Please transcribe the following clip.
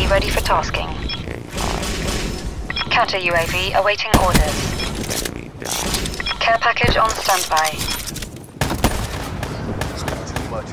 UAV ready for tasking. Counter UAV awaiting orders. Care package on standby.